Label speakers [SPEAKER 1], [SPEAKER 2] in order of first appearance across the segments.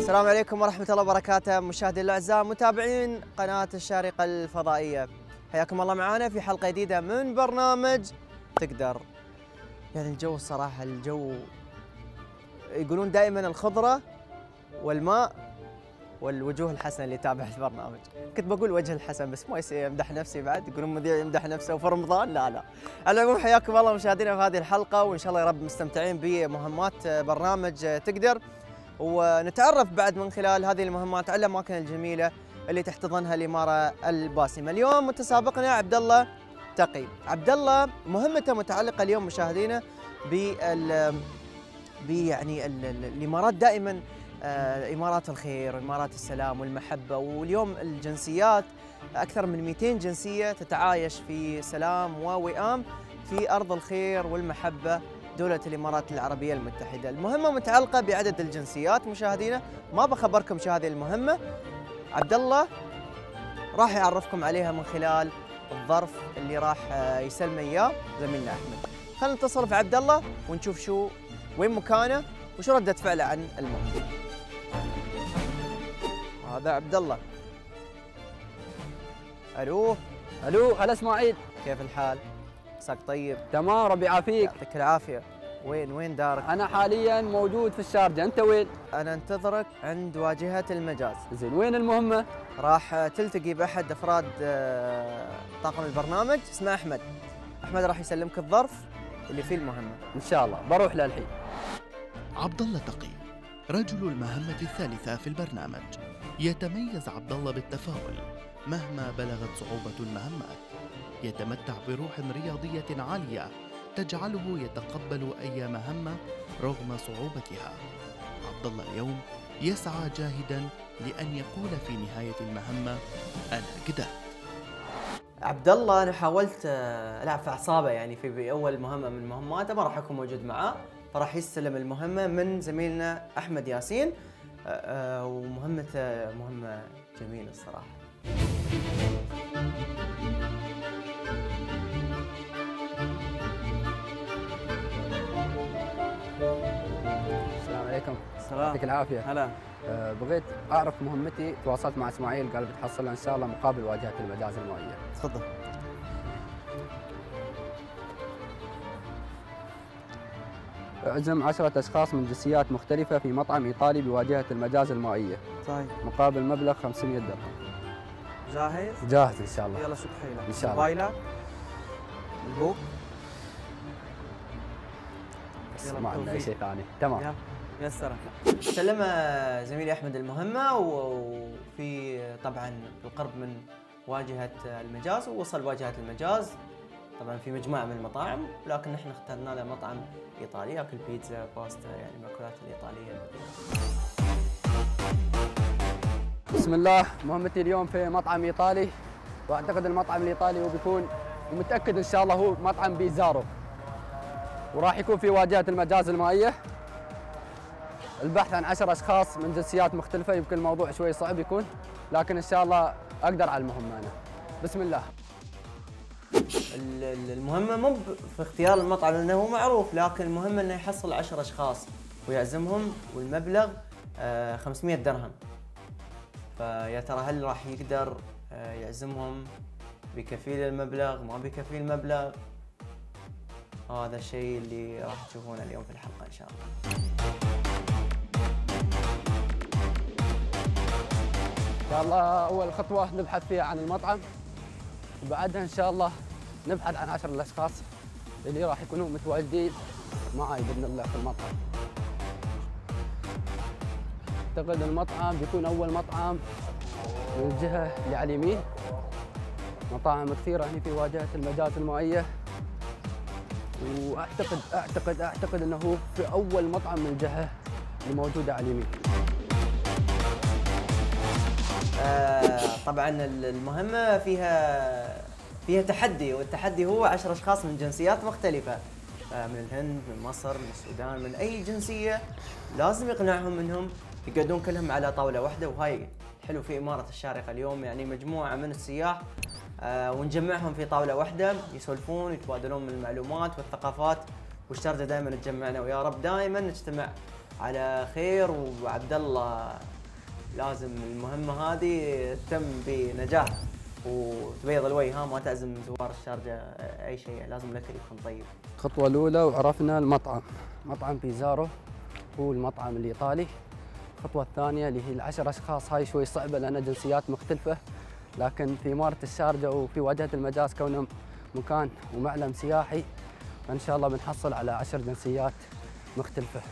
[SPEAKER 1] السلام عليكم ورحمة الله وبركاته، مشاهدينا الأعزاء متابعين قناة الشارقة الفضائية، حياكم الله معنا في حلقة جديدة من برنامج تقدر. يعني الجو الصراحة الجو يقولون دائما الخضرة والماء والوجوه الحسنة اللي يتابع البرنامج. كنت بقول وجه الحسن بس ما يصير امدح نفسي بعد، يقولون مذيع يمدح نفسه وفي رمضان لا. على العموم حياكم الله مشاهدينا في هذه الحلقة، وإن شاء الله يا رب مستمتعين بمهمات برنامج تقدر، ونتعرف بعد من خلال هذه المهمات على الأماكن الجميلة اللي تحتضنها الإمارة الباسمة. اليوم متسابقنا عبد الله تقي. عبد الله مهمته متعلقة اليوم مشاهدينا يعني الإمارات دائما إمارات الخير وإمارات السلام والمحبة، واليوم الجنسيات أكثر من 200 جنسية تتعايش في سلام ووئام في أرض الخير والمحبة دولة الإمارات العربية المتحدة. المهمة متعلقة بعدد الجنسيات مشاهدينا، ما بخبركم شو هذه المهمة، عبد الله راح يعرفكم عليها من خلال الظرف اللي راح يسلمه إياه زميلنا أحمد. خلينا نتصل في عبد الله ونشوف شو وين مكانه وشو ردة فعله عن المهمة. هذا عبد الله. الو
[SPEAKER 2] هلا اسماعيل،
[SPEAKER 1] كيف الحال؟ عساك طيب؟
[SPEAKER 2] تمام ربي يعافيك.
[SPEAKER 1] يعطيك العافية. وين دارك؟
[SPEAKER 2] انا حاليا موجود في الشارجة، انت وين؟
[SPEAKER 1] انا انتظرك عند واجهة المجاز.
[SPEAKER 2] زين وين المهمة؟
[SPEAKER 1] راح تلتقي باحد افراد طاقم البرنامج اسمه احمد. احمد راح يسلمك الظرف اللي فيه المهمة.
[SPEAKER 2] ان شاء الله بروح له الحين.
[SPEAKER 3] عبد الله تقي رجل المهمة الثالثة في البرنامج. يتميز عبد الله بالتفاؤل مهما بلغت صعوبة المهمات. يتمتع بروح رياضية عالية تجعله يتقبل أي مهمة رغم صعوبتها. عبد الله اليوم يسعى جاهدا لأن يقول في نهاية المهمة أنا قدرت.
[SPEAKER 1] عبد الله أنا حاولت ألعب في أعصابه، يعني في أول مهمة من مهماته ما راح أكون موجود معاه، فراح يستلم المهمة من زميلنا أحمد ياسين، ومهمته مهمة جميلة الصراحة.
[SPEAKER 2] السلام عليكم.
[SPEAKER 1] السلام.
[SPEAKER 2] يعطيك العافية.
[SPEAKER 1] هلا.
[SPEAKER 2] بغيت أعرف مهمتي، تواصلت مع إسماعيل قال بتحصلها إن شاء الله مقابل واجهة المجاز المائية.
[SPEAKER 1] تفضل.
[SPEAKER 2] اعزم 10 أشخاص من جنسيات مختلفة في مطعم إيطالي بواجهة المجاز المائية.
[SPEAKER 1] طيب.
[SPEAKER 2] مقابل مبلغ 500 درهم.
[SPEAKER 1] جاهز؟
[SPEAKER 2] جاهز إن شاء الله.
[SPEAKER 1] يلا شد حيلك.
[SPEAKER 2] إن شاء الله.
[SPEAKER 1] موبايلك؟ البوك؟
[SPEAKER 2] ما عندنا أي شيء ثاني. تمام.
[SPEAKER 1] يسرك. سلم زميلي أحمد المهمة، وفي طبعا بالقرب من واجهة المجاز، ووصل واجهة المجاز طبعا في مجموعة من المطاعم، لكن احنا اخترنا له مطعم إيطالي ياكل بيتزا باستا، يعني المأكولات الإيطالية.
[SPEAKER 2] بسم الله، مهمتي اليوم في مطعم إيطالي، وأعتقد المطعم الإيطالي هو بيكون، ومتأكد إن شاء الله هو مطعم بيزارو، وراح يكون في واجهة المجاز المائية. البحث عن 10 أشخاص من جنسيات مختلفة، يمكن الموضوع شوي صعب يكون، لكن إن شاء الله أقدر على المهمة أنا. بسم الله.
[SPEAKER 1] المهمة مو في اختيار المطعم لأنه هو معروف، لكن المهمة أنه يحصل 10 أشخاص ويعزمهم، والمبلغ 500 درهم. فيا ترى هل راح يقدر يعزمهم بكفيل المبلغ، ما بكفيل المبلغ؟ هذا الشيء اللي راح تشوفونه اليوم في الحلقة إن شاء الله.
[SPEAKER 2] إن شاء الله أول خطوة نبحث فيها عن المطعم، وبعدها إن شاء الله نبحث عن 10 الأشخاص اللي راح يكونوا متواجدين معي بإذن الله في المطعم. أعتقد المطعم بيكون أول مطعم من الجهة اللي على اليمين. مطاعم كثيرة هنا في واجهة المجاز المائية، وأعتقد أنه هو في أول مطعم من الجهة اللي موجودة على اليمين.
[SPEAKER 1] طبعا المهمة فيها تحدي، والتحدي هو 10 أشخاص من جنسيات مختلفة، من الهند، من مصر، من السودان، من أي جنسية، لازم يقنعهم منهم يقعدون كلهم على طاولة واحدة. وهاي حلو في إمارة الشارقة اليوم، يعني مجموعة من السياح ونجمعهم في طاولة واحدة، يسولفون يتبادلون من المعلومات والثقافات، والشارقة دائما تجمعنا، ويا رب دائما نجتمع على خير. وعبد الله لازم المهمة هذه تتم بنجاح وتبيض الوجه، ها، ما تعزم زوار الشارجة أي شيء، لازم الأكل يكون طيب.
[SPEAKER 2] الخطوة الأولى وعرفنا المطعم، مطعم بيزارو هو المطعم الإيطالي. الخطوة الثانية اللي هي ال10 أشخاص، هاي شوي صعبة لأن جنسيات مختلفة، لكن في إمارة الشارجة وفي واجهة المجاز كونه مكان ومعلم سياحي، فإن شاء الله بنحصل على 10 جنسيات مختلفة.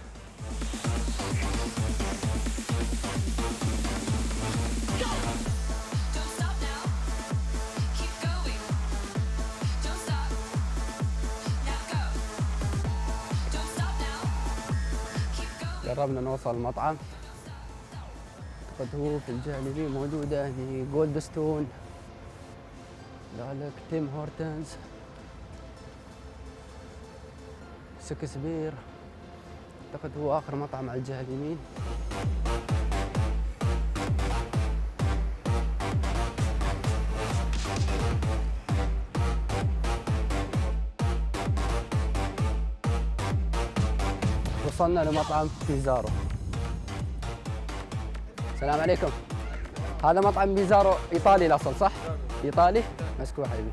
[SPEAKER 2] قربنا نوصل المطعم. اعتقد هو في الجهة اليمين موجودة هني جولد ستون، ذلك تيم هورتنز، شكسبير. اعتقد هو آخر مطعم على الجهة اليمين. وصلنا لمطعم بيزارو. السلام عليكم. هذا مطعم بيزارو ايطالي الاصل صح؟ ايطالي؟ مسكوه حبيبي.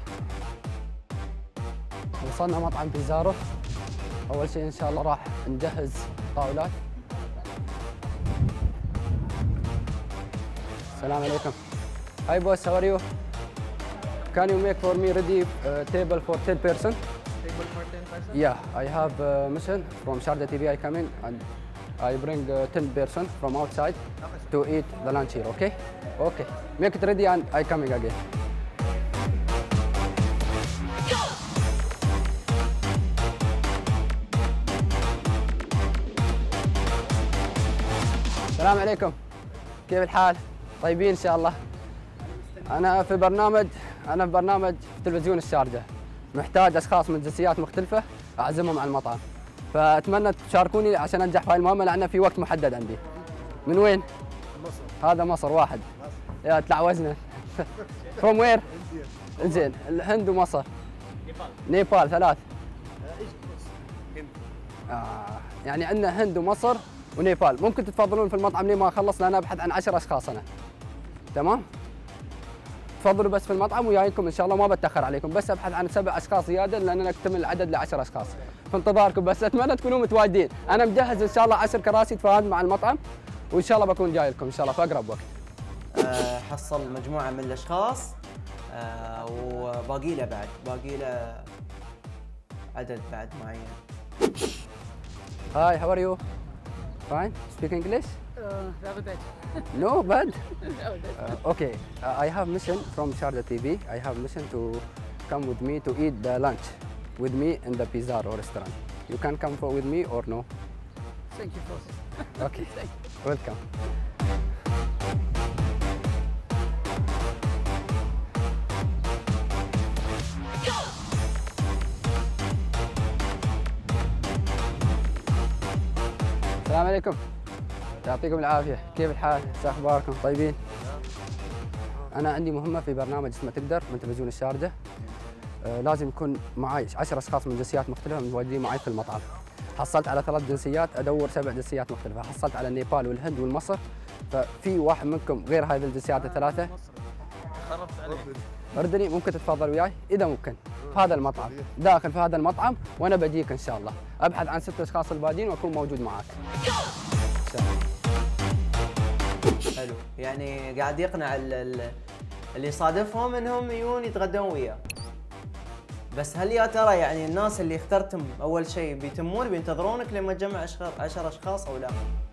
[SPEAKER 2] وصلنا مطعم بيزارو. اول شيء ان شاء الله راح نجهز طاولات. السلام عليكم. Hi boss, how are you? Can you make for me ready table for 10 person?
[SPEAKER 4] Table for 10 person?
[SPEAKER 2] Yeah, I have a mission from Sharjah TV. I come in and I bring 10 person from outside to eat the lunch here, okay? Okay. Make it ready and I coming again. السلام عليكم. كيف الحال؟ طيبين إن شاء الله. أنا في برنامج تلفزيون الشارجة. محتاج أشخاص من جنسيات مختلفة أعزمهم على المطعم. فأتمنى تشاركوني عشان أنجح في هاي المهمة لأن في وقت محدد عندي. من وين؟ مصر. هذا مصر واحد. يا تلعوزنا. From where؟ زين، الهند ومصر. نيبال ثلاث. يعني عندنا هند ومصر ونيبال. ممكن تتفضلون في المطعم لي ما أخلص لأن أبحث عن 10 أشخاص أنا. تمام؟ تفضلوا بس في المطعم وياكم ان شاء الله، ما بتاخر عليكم، بس ابحث عن 7 اشخاص زياده لان نكتمل العدد ل10 اشخاص. في انتظاركم، بس اتمنى تكونوا متواجدين. انا مجهز ان شاء الله 10 كراسي تفاهم مع المطعم وان شاء الله بكون جاي لكم ان شاء الله في اقرب وقت.
[SPEAKER 1] حصل مجموعه من الاشخاص وباقي له عدد بعد معين.
[SPEAKER 2] Hi, how are you? Fine. Speak English?
[SPEAKER 4] Very bad.
[SPEAKER 2] No, bad? Okay, I have mission from Sharjah TV. I have mission to come with me to eat the lunch with me in the Pizzaro restaurant. You can come with me or no?
[SPEAKER 4] Thank you for
[SPEAKER 2] Okay, welcome. السلام عليكم. يعطيكم العافية، كيف الحال؟ شو أخباركم؟ طيبين؟ أنا عندي مهمة في برنامج اسمه تقدر من تلفزيون الشارجة. لازم يكون معي 10 أشخاص من جنسيات مختلفة متواجدين معي في المطعم. حصلت على 3 جنسيات، أدور 7 جنسيات مختلفة. حصلت على النيبال والهند والمصر، ففي واحد منكم غير هذه الجنسيات الثلاثة.
[SPEAKER 4] خربت عليه.
[SPEAKER 2] أردني، ممكن تتفضل وياي؟ إذا ممكن. في هذا المطعم، داخل في هذا المطعم وأنا بجيك إن شاء الله. أبحث عن 6 أشخاص الباقيين وأكون موجود معاك.
[SPEAKER 1] حلو، يعني قاعد يقنع اللي يصادفهم انهم يجون يتغدون وياه. بس هل يا ترى يعني الناس اللي اخترتهم اول شيء بينتظرونك لما تجمع 10 اشخاص او لا؟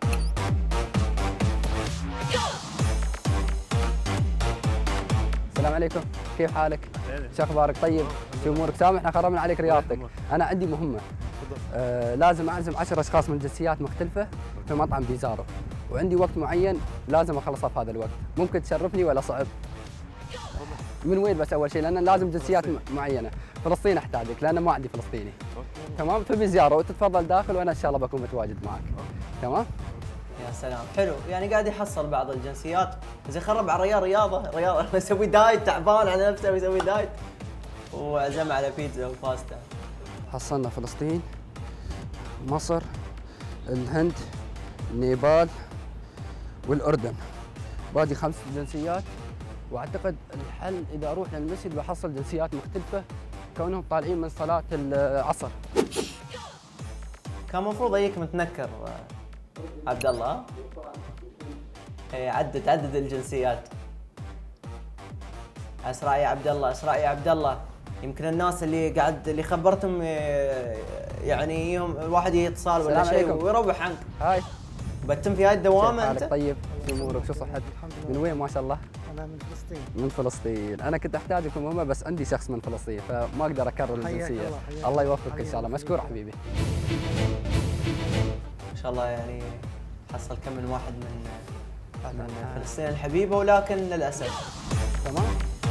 [SPEAKER 2] السلام عليكم، كيف حالك؟ شو اخبارك؟ طيب؟ شو امورك؟ سامحنا خربنا عليك رياضتك. انا عندي مهمه. لازم اعزم 10 اشخاص من جنسيات مختلفه في مطعم بيزارو، وعندي وقت معين لازم اخلصه في هذا الوقت. ممكن تشرفني ولا صعب؟ من وين بس اول شيء؟ لان لازم جنسيات معينه. فلسطين احتاجك لان ما عندي فلسطيني. تمام؟ في بيزارو وتتفضل داخل وانا ان شاء الله بكون متواجد معك. تمام؟
[SPEAKER 1] يا سلام، حلو، يعني قاعد يحصل بعض الجنسيات. زي خرب على الرياض رياضه يسوي دايت، تعبان على نفسه ويسوي دايت، وعزم على بيتزا وباستا.
[SPEAKER 2] حصلنا فلسطين، مصر، الهند، نيبال والأردن. باجي 5 جنسيات، واعتقد الحل اذا اروح للمسجد بحصل جنسيات مختلفه كونهم طالعين من صلاه العصر.
[SPEAKER 1] كان المفروض اجيك متنكر عبد الله. اي عدد الجنسيات. اسرع يا عبد الله، اسرع يا عبد الله. يمكن الناس اللي خبرتهم يعني يوم الواحد اتصال ولا شيء ويروح عنك.
[SPEAKER 2] هاي
[SPEAKER 1] بتم في هاي الدوامه انت؟
[SPEAKER 2] طيب شو امورك؟ شو صحتك؟ من وين ما شاء الله؟
[SPEAKER 5] أنا من فلسطين.
[SPEAKER 2] من فلسطين، انا كنت احتاجكم هم بس عندي شخص من فلسطين فما اقدر اكرر الجنسيه. الله يوفقك ان شاء الله، مشكور حبيبي.
[SPEAKER 1] ما شاء الله يعني حصل كم من واحد من فلسطين الحبيبه، ولكن للاسف.
[SPEAKER 2] تمام.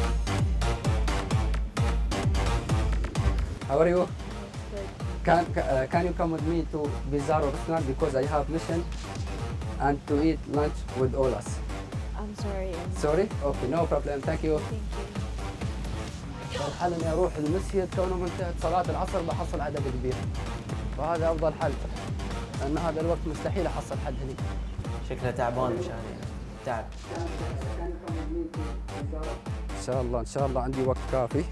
[SPEAKER 2] How are you? Can you come with me to Bizarro restaurant because I have mission and to eat lunch with all us.
[SPEAKER 6] I'm sorry.
[SPEAKER 2] Sorry? Okay, no problem. Thank you.
[SPEAKER 6] Thank you.
[SPEAKER 2] الحل اني اروح المسجد كونه منتهى صلاة العصر بحصل عدد كبير. وهذا افضل حل. لان هذا الوقت مستحيل احصل حد هني.
[SPEAKER 1] شكله تعبان مشان تعب.
[SPEAKER 2] ان شاء الله ان شاء الله عندي وقت كافي.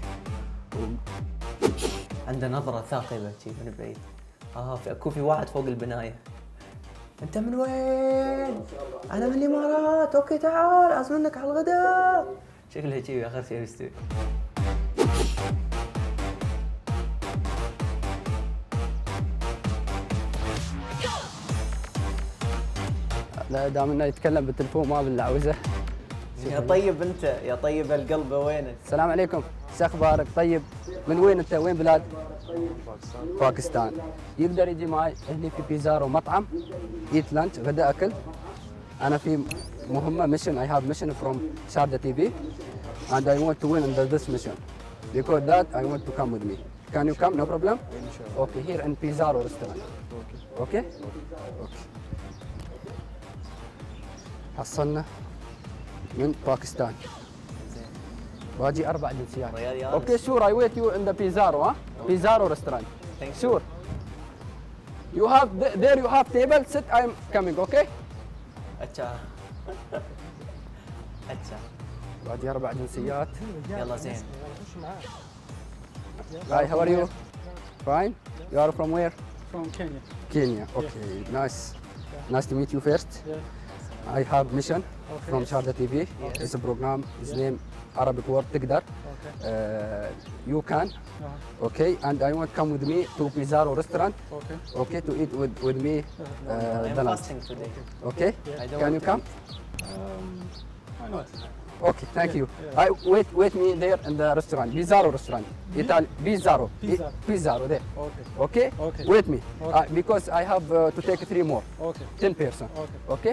[SPEAKER 1] عنده نظرة ثاقبة شي من بعيد. اكو في واحد فوق البناية. انت من وين؟ انا من الامارات. اوكي تعال ازمنك على الغداء. شكله شي اخر شيء يستوي.
[SPEAKER 2] لا دام انه يتكلم بالتليفون ما باللعوزه.
[SPEAKER 1] يا طيب انت، يا طيب القلب وينك؟
[SPEAKER 2] السلام عليكم، شو اخبارك؟ طيب من وين انت؟ وين بلاد؟ باكستان. يقدر يجي معي هني في بيزارو مطعم ايت لانش غدا اكل. انا في مهمه ميشن، I have mission from Sharjah TV and I want to win under this mission. Because that I want to come with me. Can you come? No problem? Okay, here in Pizarro restaurant. Okay? Okay. حصلنا من باكستان. باجي 4 جنسيات. اوكي شور اي ويت يو ان ذا بيزارو ها؟ بيزارو ريستورانت. شور. You have there you have table sit I'm coming okay?
[SPEAKER 1] اتشا اتشا.
[SPEAKER 2] باجي 4 جنسيات.
[SPEAKER 1] يلا زين.
[SPEAKER 2] Hi, how are you? Fine. You are from where?
[SPEAKER 5] From Kenya.
[SPEAKER 2] Kenya. Okay, nice. Nice to meet you first. I have mission from Sharjah TV. It's a program. His name Arabic word تقدر. You can. Okay, and I want to come with me to Pizarro restaurant. Okay, to eat with me
[SPEAKER 1] I'm
[SPEAKER 2] the lunch.
[SPEAKER 1] fasting today.
[SPEAKER 2] Okay, can you come?
[SPEAKER 5] Why not?
[SPEAKER 2] Okay, thank you. I wait me there in the restaurant, Pizarro restaurant. Italy, Pizarro. Pizarro there. Okay.
[SPEAKER 5] Okay.
[SPEAKER 2] Wait me, because I have to take 3 more.
[SPEAKER 5] Okay.
[SPEAKER 2] 10 person.
[SPEAKER 5] Okay.
[SPEAKER 2] Okay.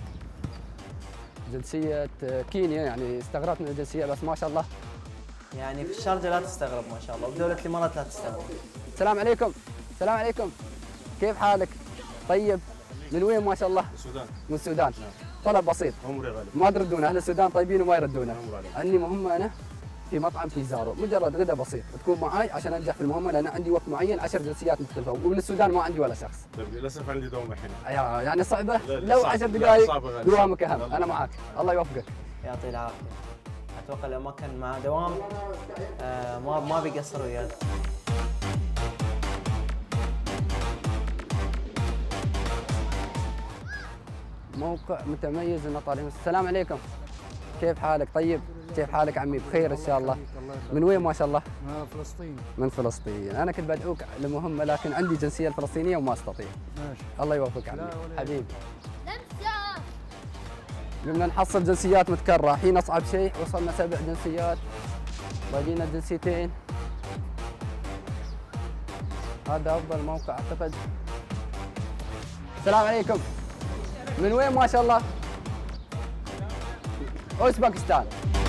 [SPEAKER 2] جنسية كينيا، يعني استغربت من الجنسية بس ما شاء الله.
[SPEAKER 1] يعني في الشارجة لا تستغرب ما شاء الله، وبدولة الامارات لا تستغرب.
[SPEAKER 2] السلام عليكم. السلام عليكم. كيف حالك؟ طيب. من وين ما شاء الله؟ من
[SPEAKER 7] السودان.
[SPEAKER 2] من السودان. طلب بسيط.
[SPEAKER 7] عمري غالي.
[SPEAKER 2] ما تردون، اهل السودان طيبين وما يردونه. عندي مهمة انا في مطعم بيزارو، مجرد غدا بسيط، تكون معي عشان انجح في المهمة لان عندي وقت معين 10 جنسيات مختلفة، ومن السودان ما عندي ولا شخص.
[SPEAKER 7] طيب للاسف عندي دوام الحين.
[SPEAKER 2] يعني صعبة؟
[SPEAKER 7] لا،
[SPEAKER 2] لو
[SPEAKER 7] صعب.
[SPEAKER 2] 10
[SPEAKER 7] لا،
[SPEAKER 2] دقائق
[SPEAKER 7] صعبة غالي.
[SPEAKER 2] دوامك اهم، انا معك، الله يوفقك.
[SPEAKER 1] يعطيه العافية. اتوقع لو ما كان معاه دوام ما بيقصر ويانا.
[SPEAKER 2] موقع متميز انه طالعين. السلام عليكم. كيف حالك؟ طيب، كيف حالك عمي؟ بخير ان شاء الله. من وين ما شاء الله؟
[SPEAKER 5] من فلسطين.
[SPEAKER 2] من فلسطين. انا كنت بدعوك لمهمه لكن عندي جنسيه الفلسطينيه وما استطيع.
[SPEAKER 5] ماشي.
[SPEAKER 2] الله يوفقك عمي
[SPEAKER 5] لا ولا
[SPEAKER 2] حبيبي. قمنا نحصل جنسيات متكرره، الحين اصعب شيء وصلنا 7 جنسيات. باقينا جنسيتين. هذا افضل موقع اعتقد. السلام عليكم. من وين ما شاء الله؟ اوزبكستان.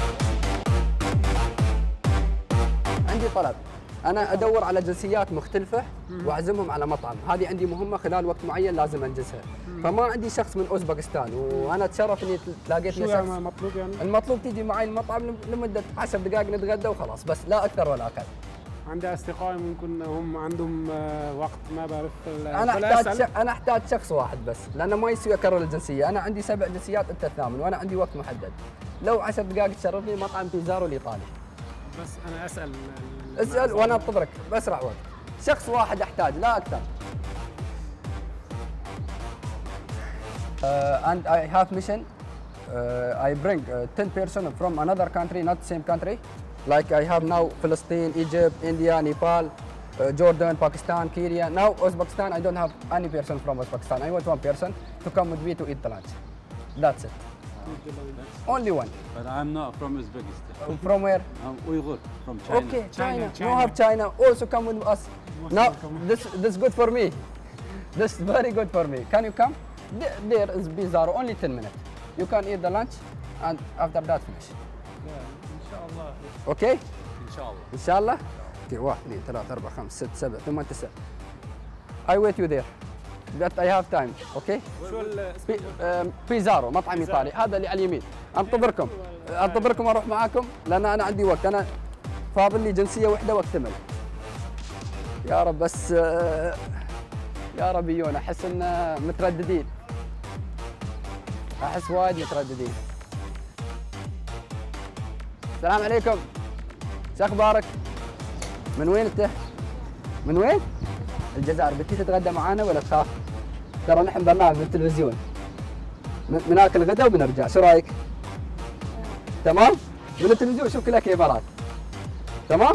[SPEAKER 2] عندي طلب، انا ادور على جنسيات مختلفه واعزمهم على مطعم، هذه عندي مهمه خلال وقت معين لازم انجزها، فما عندي شخص من اوزبكستان وانا اتشرف اني تلاقيت
[SPEAKER 5] شو
[SPEAKER 2] لي
[SPEAKER 5] يعني
[SPEAKER 2] شخص.
[SPEAKER 5] مطلوب يعني؟
[SPEAKER 2] المطلوب تيجي معي المطعم لمده 10 دقائق نتغدى وخلاص، بس لا اكثر ولا اقل.
[SPEAKER 5] عندي اصدقائي ممكن هم عندهم وقت ما بعرف
[SPEAKER 2] انا احتاج شخص واحد بس، لانه ما يسوي اكرر الجنسيه. انا عندي 7 جنسيات، انت الثامن، وانا عندي وقت محدد. لو 10 دقائق تشرفني مطعم بيزارو الايطالي.
[SPEAKER 5] بس انا اسال
[SPEAKER 2] اسال وانا انتظرك باسرع وقت. شخص واحد احتاج لا اكثر. And I have mission. I bring 10 person from another country, not same country. Like I have now Palestine, Egypt, India, Nepal, Jordan, Pakistan, Syria. Now Uzbekistan, I don't have any person from Uzbekistan. I want one person to come with me to eat the lunch. That's it. Only one.
[SPEAKER 7] But I'm not from Uzbekistan.
[SPEAKER 2] From where?
[SPEAKER 7] I'm Uyghur from China.
[SPEAKER 2] Okay, China.
[SPEAKER 5] China.
[SPEAKER 2] No have China. Also come with us.
[SPEAKER 5] Most
[SPEAKER 2] Now
[SPEAKER 5] welcome.
[SPEAKER 2] this good for me. This is very good for me. Can you come? There is Bizarro. Only 10 minutes. You can eat the lunch, and after that finish.
[SPEAKER 5] ان شاء الله.
[SPEAKER 2] Okay?
[SPEAKER 7] إن شاء الله.
[SPEAKER 2] إن شاء الله. Okay, 1 2 3 4 5 6 7 8 9. I wait you there. That I have time. Okay? بيزارو مطعم ايطالي، هذا اللي على اليمين. انتظركم اروح معاكم لان انا عندي وقت، انا فاضل لي جنسيه واحده واكتمل. يا رب بس يا رب يجون، احس ان مترددين. احس وايد مترددين. السلام عليكم. شو اخبارك؟ من وين انت؟ من وين؟ الجزائر. بتجي تتغدى معانا ولا تخاف؟ ترى نحن برنامج بالتلفزيون. بناكل غدا وبنرجع، شو رايك؟ تمام؟ من التلفزيون شوف كلها كاميرات. تمام؟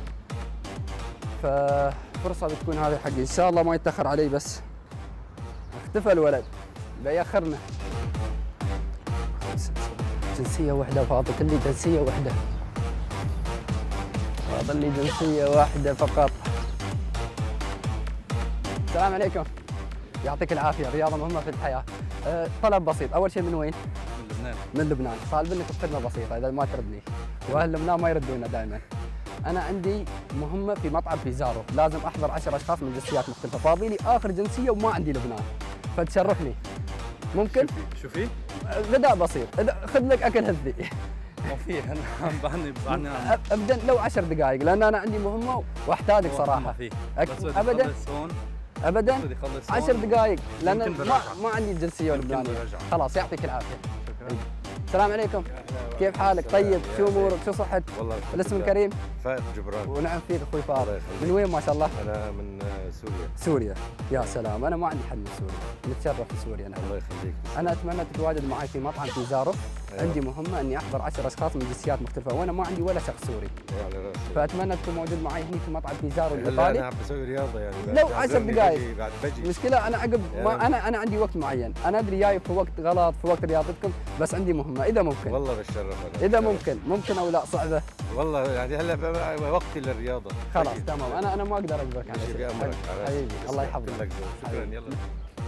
[SPEAKER 2] ففرصة بتكون هذه حقي، إن شاء الله ما يتأخر علي. بس اختفى الولد بيأخرنا. جنسية واحدة فاضل لي، جنسية واحدة. فاضل لي جنسية واحدة فقط. السلام عليكم. يعطيك العافية، الرياضة مهمة في الحياة. طلب بسيط، أول شيء من وين؟
[SPEAKER 7] من لبنان.
[SPEAKER 2] من لبنان. طالب منك خدمة بسيطة إذا ما تردني، وأهل لبنان ما يردونا دائما. أنا عندي مهمة في مطعم بيزارو، لازم أحضر 10 أشخاص من جنسيات مختلفة، فاضي لي آخر جنسية وما عندي لبنان، فتشرفني. ممكن؟
[SPEAKER 7] شو في؟
[SPEAKER 2] غداء بسيط، خذ لك أكل هذي.
[SPEAKER 7] ما في، أنا بعدني
[SPEAKER 2] أبدا لو 10 دقائق، لأن أنا عندي مهمة وأحتاجك صراحة.
[SPEAKER 7] ما في.
[SPEAKER 2] أبدا ابدا 10 دقائق، لان
[SPEAKER 7] ما
[SPEAKER 2] ما عندي الجنسيه اللبنانيه.
[SPEAKER 7] برجع.
[SPEAKER 2] خلاص يعطيك العافيه.
[SPEAKER 7] شكرا.
[SPEAKER 2] السلام عليكم. كيف حالك؟ طيب، شو امورك؟ شو صحتك؟
[SPEAKER 8] والله
[SPEAKER 2] الاسم الكريم؟
[SPEAKER 8] فائد جبران.
[SPEAKER 2] ونعم فيك اخوي فاضل.
[SPEAKER 8] الله يخليك.
[SPEAKER 2] من وين ما شاء الله؟
[SPEAKER 8] انا من سوريا.
[SPEAKER 2] سوريا. يا سلام، انا ما عندي حد من سوريا، نتشرف في سوريا نحن.
[SPEAKER 8] الله يخليك.
[SPEAKER 2] انا اتمنى تتواجد معي في مطعم بيزارو. عندي مهمه اني احضر 10 اشخاص من جنسيات مختلفه، وانا ما عندي ولا شخص سوري.
[SPEAKER 8] على راسي.
[SPEAKER 2] فاتمنى تكون موجود معي هنا في مطعم بيزارو
[SPEAKER 8] هلا
[SPEAKER 2] الايطالي.
[SPEAKER 8] انا عم بسوي رياضه يعني.
[SPEAKER 2] لو 10 دقائق.
[SPEAKER 8] بعد بجي.
[SPEAKER 2] المشكلة أنا عقب ما أنا عندي وقت معين، أنا أدري جاي في وقت غلط في وقت رياضتكم، بس عندي مهمة إذا ممكن.
[SPEAKER 8] والله بالشرف انا.
[SPEAKER 2] إذا ممكن أو لا صعبة.
[SPEAKER 8] والله يعني هلا وقتي للرياضه.
[SPEAKER 2] خلاص
[SPEAKER 8] بجي.
[SPEAKER 2] تمام، أنا ما أقدر أجبرك على
[SPEAKER 8] ماشي
[SPEAKER 2] شيء.
[SPEAKER 8] بأمرك.
[SPEAKER 2] حبيبي الله يحفظك.
[SPEAKER 8] كلك ذوق. شكرا.
[SPEAKER 2] حبيبي.
[SPEAKER 8] يلا.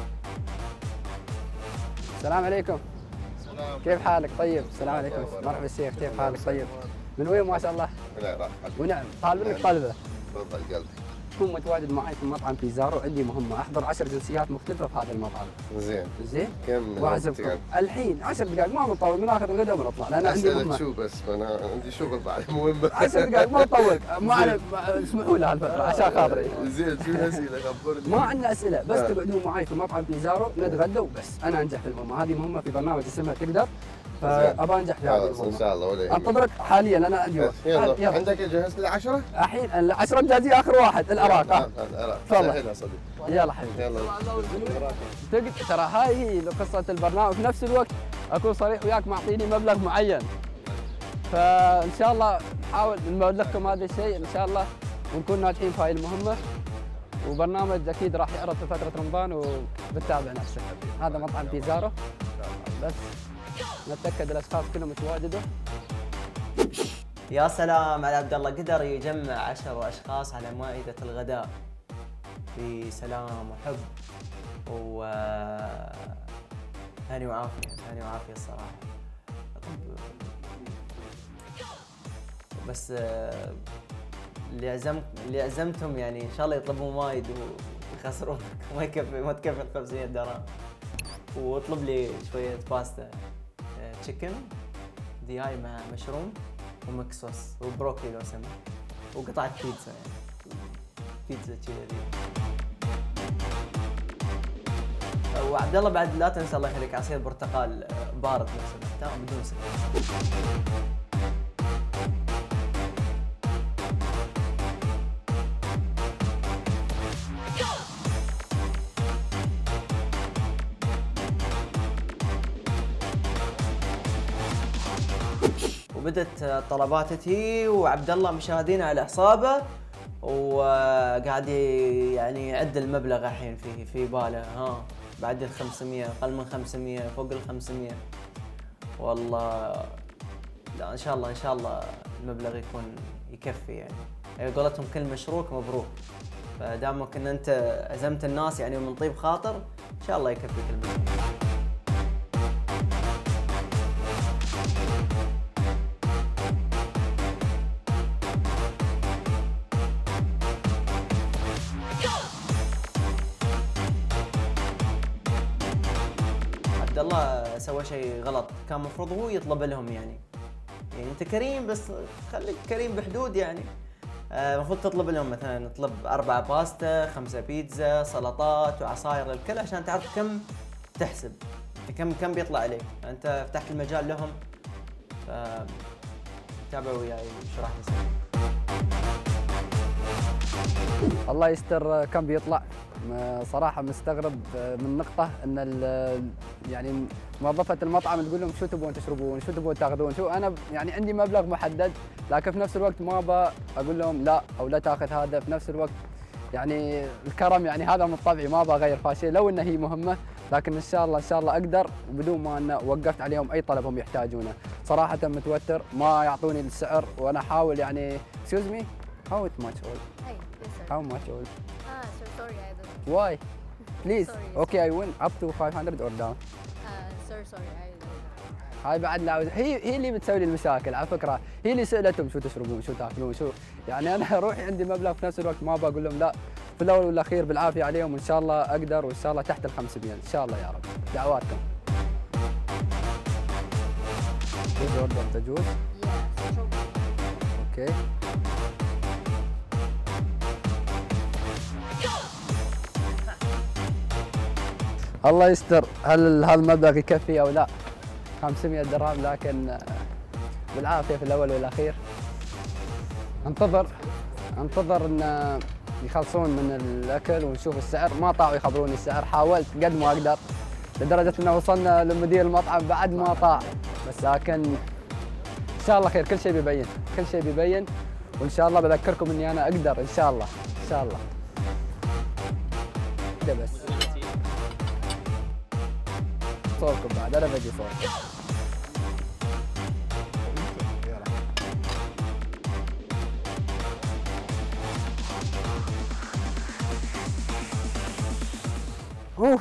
[SPEAKER 2] السلام عليكم. كيف حالك؟ طيب، السلام عليكم. مرحبا الشيخ، كيف حالك؟ طيب. من وين ما شاء الله؟ ونعم، طالب منك طلبة.
[SPEAKER 8] تفضل قلبي.
[SPEAKER 2] تكون متواجد معي في مطعم بيزارو، عندي مهمة أحضر 10 جنسيات مختلفة في هذا المطعم.
[SPEAKER 8] زين.
[SPEAKER 2] زين؟
[SPEAKER 8] كم
[SPEAKER 2] وأعزمكم الحين 10 دقائق، ما بنطول، بناخذ الغداء ونطلع، لأن عندي
[SPEAKER 8] أسألك
[SPEAKER 2] مهمة.
[SPEAKER 8] شو بس انا عندي شغل بعد مهم.
[SPEAKER 2] 10 دقائق ما نطول، ما أعرف، اسمحوا لي هالفترة عشان خاطري.
[SPEAKER 8] زين شو الاسئله خبرني.
[SPEAKER 2] ما عندنا اسئله، بس تقعدون معي في مطعم بيزارو نتغدى وبس. انا انجح في المهمه، هذه مهمه في برنامج اسمها تقدر، فابى انجح في هذه
[SPEAKER 8] خلاص ان
[SPEAKER 2] المهمه.
[SPEAKER 8] شاء الله ولا يهمك.
[SPEAKER 2] انتظرك حاليا، انا عندي وقت.
[SPEAKER 8] يلا عندك جهزت لي 10؟
[SPEAKER 2] الحين ال10 جاهزين، اخر واحد العراق. تفضل.
[SPEAKER 8] سهل يا صديقي.
[SPEAKER 2] يلا حبيبي.
[SPEAKER 8] يلا.
[SPEAKER 2] ترى هاي هي قصه البرنامج، في نفس الوقت اكون صريح وياك، معطيني مبلغ معين، فان شاء الله نحاول نمد لكم هذا الشيء ان شاء الله، ونكون ناجحين في هاي المهمه. وبرنامج اكيد راح يعرض في فتره رمضان وبتتابع نفسك. هذا مطعم بيزارو، بس نتاكد الاشخاص كلهم يتواجدوا.
[SPEAKER 1] يا سلام على عبد الله، قدر يجمع 10 اشخاص على مائده الغداء في سلام وحب و هاني وعافيه، هاني وعافيه الصراحه. بس اللي عزمتهم يعني ان شاء الله يطلبون وايد ويخسرون ما تكفي 500 درهم. واطلب لي شويه باستا تشيكن دي هاي مع مشروم ومكسوس وبروكلي لو سمحت، وقطعه بيتزا يعني بيتزا كذا. وعبد الله بعد لا تنسى الله يخليك عصير برتقال بارد نفس الوقت بدون سكر. وبدت الطلبات تجي وعبد الله مشاهدين على حسابه وقاعد يعني يعد المبلغ الحين في باله. ها بعد ال 500 اقل من 500 فوق ال 500 والله. لا ان شاء الله المبلغ يكون يكفي يعني قولتهم كل مشروك مبروك. فدامك ان انت عزمت الناس يعني من طيب خاطر ان شاء الله يكفيك المبلغ. عبد الله سوى شيء غلط، كان المفروض هو يطلب لهم يعني انت كريم بس خليك كريم بحدود يعني. المفروض تطلب لهم مثلا اطلب 4 باستا 5 بيتزا سلطات وعصاير للكل عشان تعرف كم تحسب كم بيطلع عليك. انت فتحت المجال لهم. تابعوا وياي شو راح يصير.
[SPEAKER 2] الله يستر كم بيطلع. صراحة مستغرب من نقطة ان يعني موظفة المطعم تقول لهم شو تبون تشربون شو تبون تاخذون. شو انا يعني عندي مبلغ محدد لكن في نفس الوقت ما اقول لهم لا او لا تاخذ هذا. في نفس الوقت يعني الكرم يعني هذا من طبعي ما بغير فاشي لو انه هي مهمة لكن ان شاء الله اقدر بدون ما ان وقفت عليهم اي طلب هم يحتاجونه. صراحة متوتر ما يعطوني السعر وانا احاول يعني excuse me how much all
[SPEAKER 6] Hey, yes sir.
[SPEAKER 2] how much all
[SPEAKER 6] So sorry, I don't.
[SPEAKER 2] why please
[SPEAKER 6] Sorry.
[SPEAKER 2] okay I win up to 500 or down.
[SPEAKER 6] Sir, sorry, I don't.
[SPEAKER 2] هاي بعد لا هي اللي بتسوي لي المشاكل على فكره. هي اللي سالتهم شو تشربون شو تاكلون شو يعني انا روحي عندي مبلغ في نفس الوقت ما بقول لهم لا. في الاول والاخير بالعافيه عليهم وان شاء الله اقدر وان شاء الله تحت ال 500 ان شاء الله يا رب. دعواتكم. جوز اوردر تجوز.
[SPEAKER 6] Yeah, strawberry.
[SPEAKER 2] اوكي. الله يستر هل هذا المبلغ يكفي او لا. 500 درهم لكن بالعافيه في الاول والاخير. انتظر ان يخلصون من الاكل ونشوف السعر. ما طاعوا يخبروني السعر. حاولت قد ما اقدر لدرجه انه وصلنا لمدير المطعم بعد ما طاع بس لكن ان شاء الله خير. كل شيء بيبين وان شاء الله بذكركم اني انا اقدر ان شاء الله كده بس. صوركم بعد انا بجي صور. اوف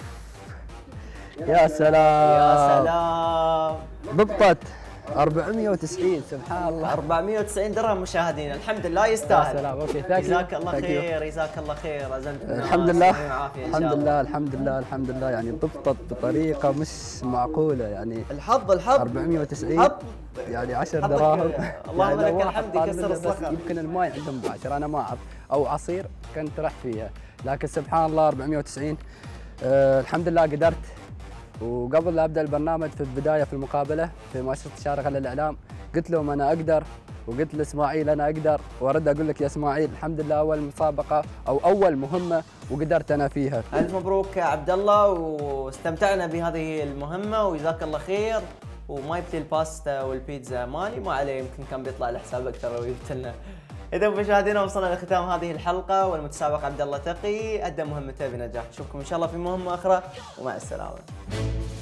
[SPEAKER 2] يا سلام ضبطت 490 سبحان الله.
[SPEAKER 1] 490 درهم مشاهدينا الحمد لله يستاهل.
[SPEAKER 2] يا سلام اوكي
[SPEAKER 1] جزاك الله خير جزاك الله خير. عزمت
[SPEAKER 2] الحمد لله الحمد لله يعني ضبطت بطريقه مش معقوله يعني.
[SPEAKER 1] الحظ
[SPEAKER 2] 490
[SPEAKER 1] حظ
[SPEAKER 2] يعني 10 دراهم.
[SPEAKER 1] اللهم
[SPEAKER 2] يعني
[SPEAKER 1] لك الحمد يكسر الصخر.
[SPEAKER 2] يمكن الماي عندهم ب10 انا ما اعرف او عصير كنت رحت فيها لكن سبحان الله 490. الحمد لله قدرت. وقبل لا ابدا البرنامج في البدايه في المقابله في مؤسسه الشارقه للاعلام قلت لهم انا اقدر وقلت لاسماعيل انا اقدر وارد اقول لك يا اسماعيل الحمد لله اول مسابقه او اول مهمه وقدرت انا فيها.
[SPEAKER 1] الف مبروك يا عبد الله واستمتعنا بهذه المهمه وجزاك الله خير. وما جبت لي الباستا والبيتزا مالي ما عليه يمكن كان بيطلع الحساب اكثر لو جبت لنا. إذا مشاهدينا وصلنا لختام هذه الحلقة والمتسابق عبد الله تقي أدى مهمته بنجاح. نشوفكم إن شاء الله في مهمة أخرى ومع السلامة.